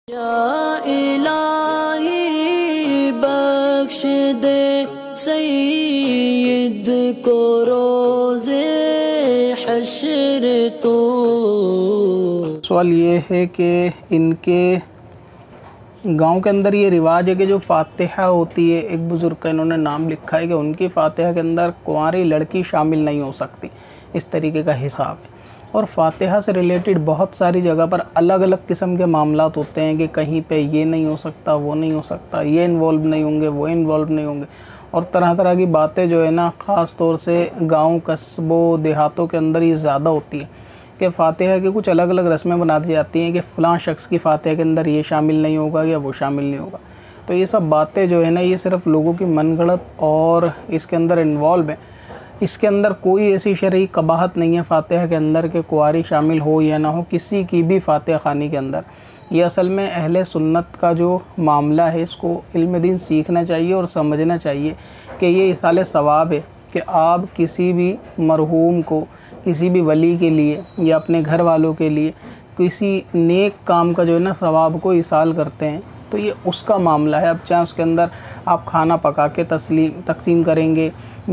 या इलाही बख्श दे सईद को रोज़े हश्र तो। सवाल ये है कि इनके गांव के अंदर ये रिवाज है कि जो फातिहा होती है, एक बुज़ुर्ग का इन्होंने नाम लिखा है कि उनकी फातिहा के अंदर कुंवारी लड़की शामिल नहीं हो सकती, इस तरीके का हिसाब है। और फातिहा से रिलेटेड बहुत सारी जगह पर अलग अलग किस्म के मामलात होते हैं कि कहीं पे ये नहीं हो सकता, वो नहीं हो सकता, ये इन्वॉल्व नहीं होंगे, वो इन्वॉल्व नहीं होंगे, और तरह तरह की बातें जो है ना, ख़ास तौर से गाँव कस्बों देहातों के अंदर ये ज़्यादा होती है कि फ़ातिहा की कुछ अलग अलग रस्में बना दी जाती हैं कि फ़लाँ शख्स की फ़ातिहा के अंदर ये शामिल नहीं होगा या वो शामिल नहीं होगा। तो ये सब बातें जो है ना, ये सिर्फ़ लोगों की मनगढ़ंत और इसके अंदर इन्वॉल्व है। इसके अंदर कोई ऐसी शरई कबाहत नहीं है फ़ातिहा के अंदर कि कुंवारी शामिल हो या ना हो किसी की भी फ़ातिहा ख़ानी के अंदर। ये असल में अहले सुन्नत का जो मामला है, इसको इल्म दीन सीखना चाहिए और समझना चाहिए कि ये इसाल सवाब है कि आप किसी भी मरहूम को, किसी भी वली के लिए या अपने घर वालों के लिए किसी नेक काम का जो है ना सवाब को इसाल करते हैं, तो ये उसका मामला है। अब चाहे उसके अंदर आप खाना पका के तकसीम करेंगे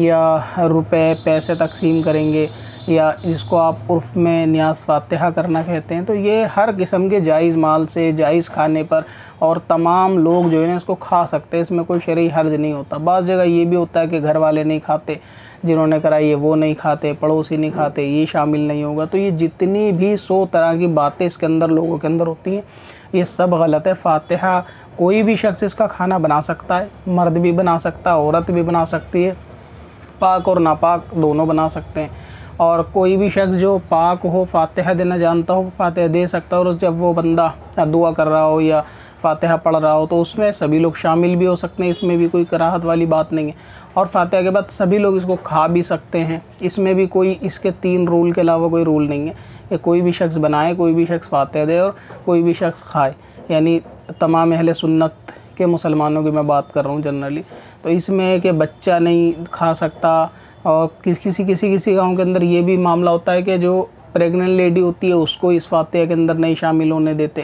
या रुपए पैसे तकसीम करेंगे या जिसको आप उर्फ़ में न्याज़ फ़ातिहा करना कहते हैं, तो ये हर किस्म के जायज़ माल से जायज़ खाने पर और तमाम लोग जो है ना इसको खा सकते हैं, इसमें कोई शरई हर्ज नहीं होता। बाज़ जगह ये भी होता है कि घर वाले नहीं खाते, जिन्होंने कराई है वो नहीं खाते, पड़ोसी नहीं खाते, ये शामिल नहीं होगा। तो ये जितनी भी 100 तरह की बातें इसके अंदर लोगों के अंदर होती हैं, ये सब गलत है। फ़ातिहा कोई भी शख्स इसका खाना बना सकता है, मर्द भी बना सकता है, औरत भी बना सकती है, पाक और नापाक दोनों बना सकते हैं। और कोई भी शख्स जो पाक हो, फ़ातिहा देना जानता हो, फ़ातिहा दे सकता है। और जब वो बंदा दुआ कर रहा हो या फ़ातिहा पढ़ रहा हो तो उसमें सभी लोग शामिल भी हो सकते हैं, इसमें भी कोई कराहत वाली बात नहीं है। और फ़ातिहा के बाद सभी लोग इसको खा भी सकते हैं, इसमें भी कोई इसके 3 रूल के अलावा कोई रूल नहीं है कि कोई भी शख्स बनाए, कोई भी शख्स फ़ातिहा दे और कोई भी शख्स खाए। यानी तमाम अहले सुन्नत के मुसलमानों की मैं बात कर रहा हूँ जनरली। तो इसमें है कि बच्चा नहीं खा सकता। और किसी गांव के अंदर ये भी मामला होता है कि जो प्रेग्नेंट लेडी होती है उसको इस फ़ातिहा के अंदर नहीं शामिल होने देते।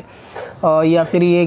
या फिर ये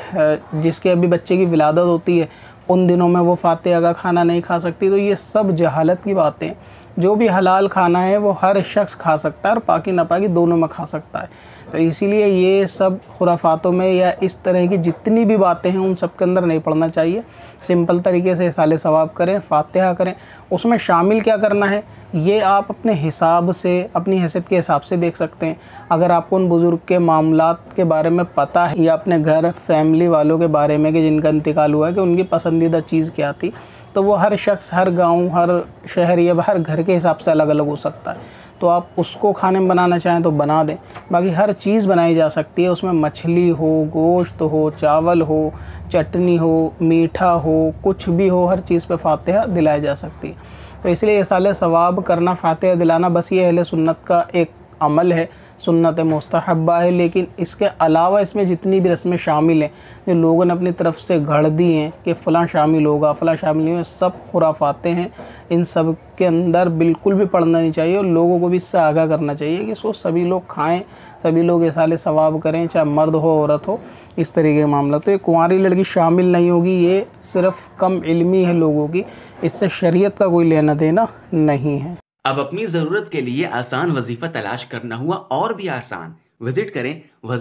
कि जिसके अभी बच्चे की विलादत होती है उन दिनों में वो फ़ातिहा का खाना नहीं खा सकती। तो ये सब जहालत की बातें। जो भी हलाल खाना है वो हर शख्स खा सकता है और पाकी नापाकी दोनों में खा सकता है। तो इसीलिए ये सब खुराफातों में या इस तरह की जितनी भी बातें हैं उन सब के अंदर नहीं पड़ना चाहिए। सिंपल तरीके से इसाले सवाब करें, फ़ातिहा करें। उसमें शामिल क्या करना है ये आप अपने हिसाब से, अपनी हैसियत के हिसाब से देख सकते हैं। अगर आपको उन बुज़ुर्ग के मामलात के बारे में पता है या अपने घर फैमिली वालों के बारे में कि जिनका इंतकाल हुआ है कि उनकी पसंदीदा चीज़ क्या थी, तो वो हर शख्स, हर गांव, हर शहर या हर घर के हिसाब से अलग अलग हो सकता है। तो आप उसको खाने में बनाना चाहें तो बना दें। बाकी हर चीज़ बनाई जा सकती है, उसमें मछली हो, गोश्त हो, चावल हो, चटनी हो, मीठा हो, कुछ भी हो, हर चीज़ पे फ़ातिहा दिलाई जा सकती है। तो इसलिए इसाले सवाब करना, फ़ातिहा दिलाना बस ये अहले सुन्नत का एक अमल है, सुन्नत मुस्तहब्बा है। लेकिन इसके अलावा इसमें जितनी भी रस्में शामिल हैं जो लोगों ने अपनी तरफ से गढ़ दी हैं कि फ़लाँ शामिल होगा, फ़लाँ शामिल नहीं होगा, सब खुराफाते हैं। इन सब के अंदर बिल्कुल भी पड़ना नहीं चाहिए और लोगों को भी इससे आगाह करना चाहिए कि इसको सभी लोग खाएं, सभी लोग इसाले सवाब करें, चाहे मर्द हो औरत हो, इस तरीके का मामला। तो ये कुंवारी लड़की शामिल नहीं होगी, ये सिर्फ़ कम इल्मी है लोगों की, इससे शरीयत का कोई लेना देना नहीं है। अब अपनी ज़रूरत के लिए आसान वजीफ़ा तलाश करना हुआ और भी आसान। विजिट करें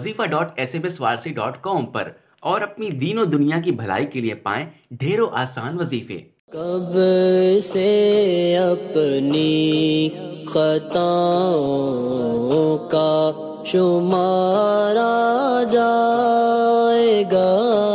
wazifa.sbswarsi.com पर और अपनी दीनों दुनिया की भलाई के लिए पाएं ढेरों आसान वजीफ़े। कब से अपनी खताओं का शुमारा जाएगा।